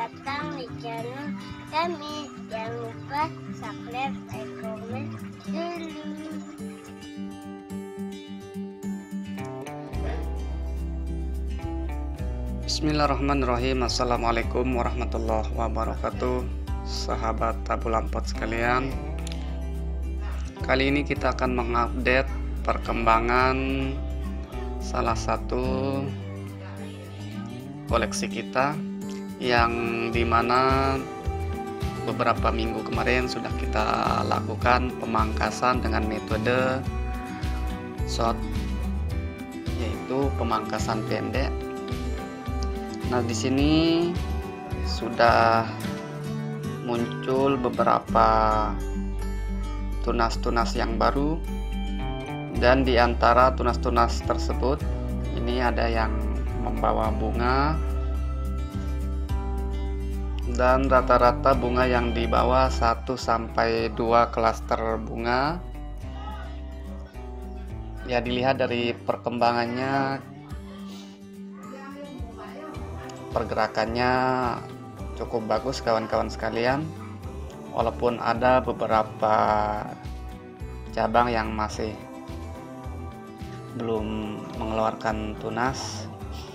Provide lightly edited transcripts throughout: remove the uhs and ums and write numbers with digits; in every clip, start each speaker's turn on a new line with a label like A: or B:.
A: datang di channel kami. Jangan lupa subscribe, like, komen dulu.
B: Bismillahirrahmanirrahim. Assalamualaikum warahmatullahi wabarakatuh. Sahabat Tabu Lampot sekalian, kali ini kita akan mengupdate perkembangan salah satu koleksi kita yang dimana beberapa minggu kemarin sudah kita lakukan pemangkasan dengan metode short, yaitu pemangkasan pendek. Nah, di sini sudah muncul beberapa tunas-tunas yang baru, dan di antara tunas-tunas tersebut ini ada yang membawa bunga, dan rata-rata bunga yang dibawa 1 sampai 2 klaster bunga. Ya, dilihat dari perkembangannya, pergerakannya cukup bagus kawan-kawan sekalian, walaupun ada beberapa cabang yang masih belum mengeluarkan tunas.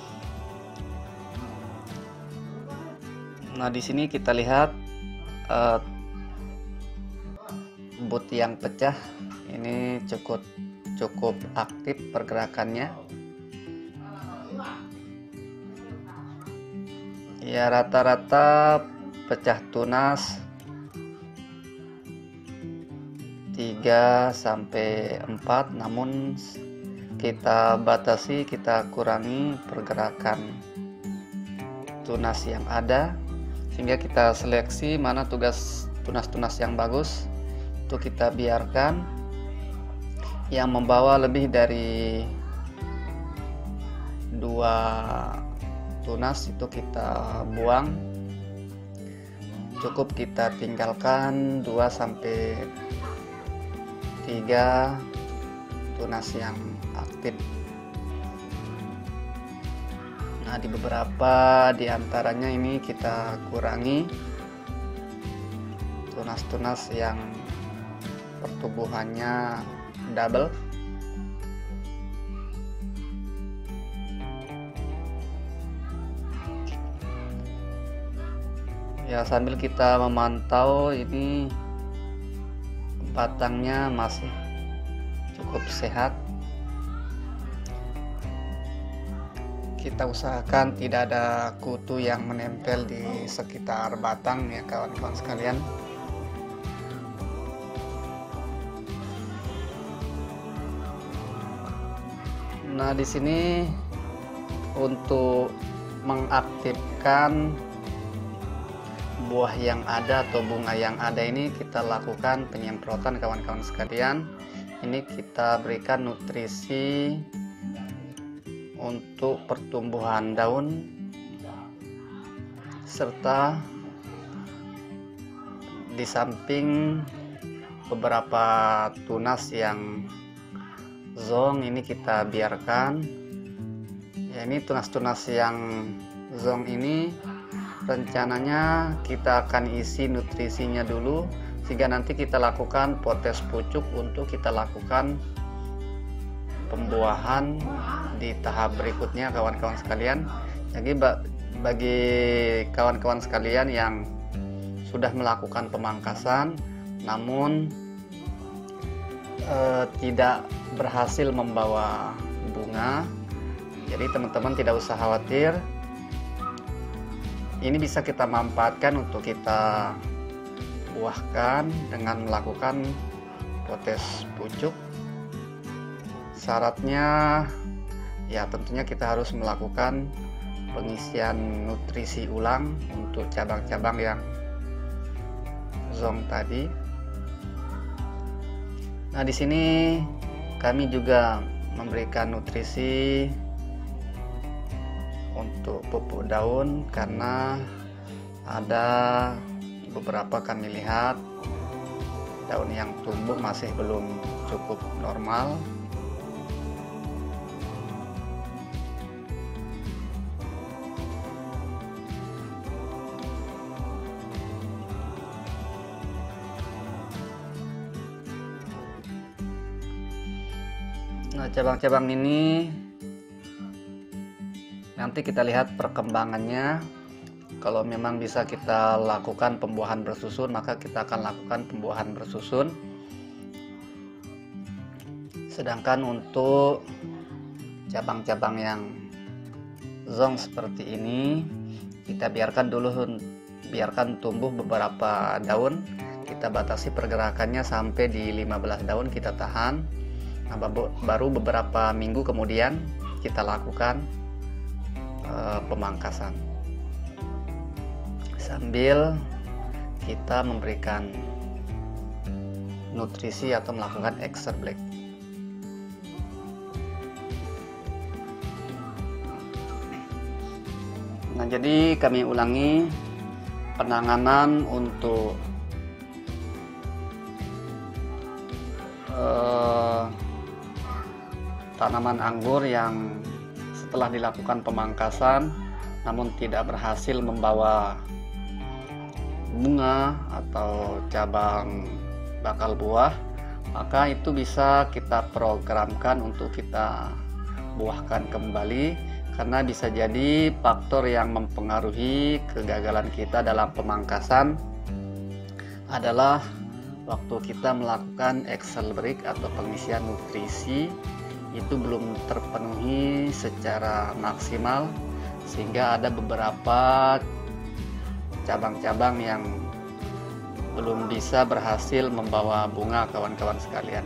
B: Nah, di sini kita lihat bud yang pecah ini cukup aktif pergerakannya. Ya, rata-rata pecah tunas 3 sampai 4, namun kita batasi, kita kurangi pergerakan tunas yang ada, sehingga kita seleksi mana tunas-tunas yang bagus itu kita biarkan. Yang membawa lebih dari 2 tunas itu kita buang, cukup kita tinggalkan 2 sampai 3 tunas yang aktif. Nah, di beberapa di antaranya ini kita kurangi tunas-tunas yang pertumbuhannya double. Ya, sambil kita memantau, ini batangnya masih cukup sehat. Kita usahakan tidak ada kutu yang menempel di sekitar batang ya kawan-kawan sekalian. Nah, di sini untuk mengaktifkan buah yang ada atau bunga yang ada ini, kita lakukan penyemprotan kawan-kawan sekalian. Ini kita berikan nutrisi untuk pertumbuhan daun, serta di samping beberapa tunas yang zong ini kita biarkan. Ya, ini tunas-tunas yang zong ini rencananya kita akan isi nutrisinya dulu, sehingga nanti kita lakukan potes pucuk untuk kita lakukan pembuahan di tahap berikutnya kawan-kawan sekalian. Jadi bagi kawan-kawan sekalian yang sudah melakukan pemangkasan namun tidak berhasil membawa bunga, jadi teman-teman tidak usah khawatir. Ini bisa kita manfaatkan untuk kita buahkan dengan melakukan potes pucuk. Syaratnya ya tentunya kita harus melakukan pengisian nutrisi ulang untuk cabang-cabang yang zong tadi. Nah, di sini kami juga memberikan nutrisi untuk pupuk daun, karena ada beberapa kami lihat daun yang tumbuh masih belum cukup normal. Nah, cabang-cabang ini nanti kita lihat perkembangannya. Kalau memang bisa kita lakukan pembuahan bersusun, maka kita akan lakukan pembuahan bersusun. Sedangkan untuk cabang-cabang yang zong seperti ini, kita biarkan tumbuh beberapa daun. Kita batasi pergerakannya sampai di 15 daun, kita tahan. Nah, baru beberapa minggu kemudian kita lakukan pemangkasan sambil kita memberikan nutrisi atau melakukan extra black. Nah, jadi kami ulangi penanganan untuk tanaman anggur yang setelah dilakukan pemangkasan namun tidak berhasil membawa bunga atau cabang bakal buah, maka itu bisa kita programkan untuk kita buahkan kembali, karena bisa jadi faktor yang mempengaruhi kegagalan kita dalam pemangkasan adalah waktu kita melakukan excel break atau pengisian nutrisi itu belum terpenuhi secara maksimal, sehingga ada beberapa cabang-cabang yang belum bisa berhasil membawa bunga, kawan-kawan sekalian.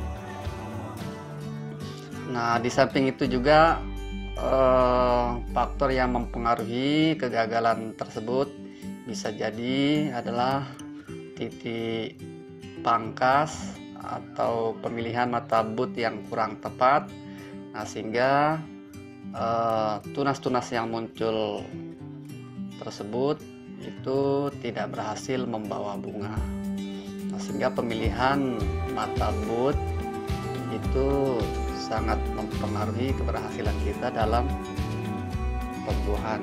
B: Nah, di samping itu juga faktor yang mempengaruhi kegagalan tersebut bisa jadi adalah titik pangkas atau pemilihan mata but yang kurang tepat. Nah, sehingga tunas-tunas yang muncul tersebut itu tidak berhasil membawa bunga. Nah, sehingga pemilihan mata but itu sangat mempengaruhi keberhasilan kita dalam pembuahan.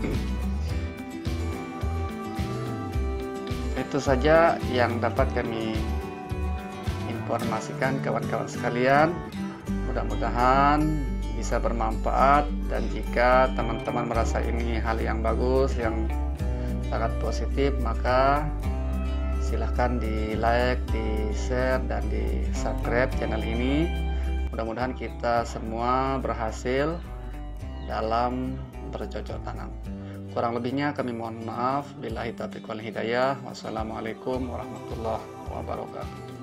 B: Itu saja yang dapat kami informasikan kawan-kawan sekalian. Mudah-mudahan bisa bermanfaat, dan jika teman-teman merasa ini hal yang bagus, yang sangat positif, maka silahkan di like, di share, dan di subscribe channel ini. Mudah-mudahan kita semua berhasil dalam bercocok tanam. Kurang lebihnya kami mohon maaf. Billahi taufiq wal hidayah. Wassalamualaikum warahmatullahi wabarakatuh.